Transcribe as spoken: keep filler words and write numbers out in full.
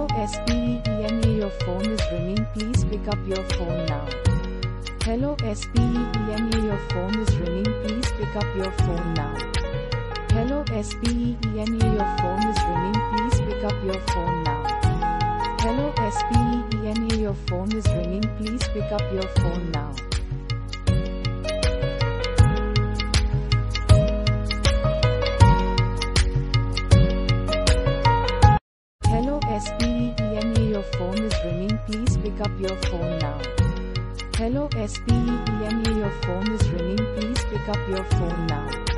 SPEENA, your phone is ringing, please pick up your phone now. Hello SPEENA, your phone is ringing, please pick up your phone now. Hello SPEENA, your phone is ringing, please pick up your phone now. Hello SPEENA, your phone is ringing, please pick up your phone now. Hello SPEENA, your phone is ringing, please pick up your phone now. Hello SPEENA, your phone is ringing, please pick up your phone now.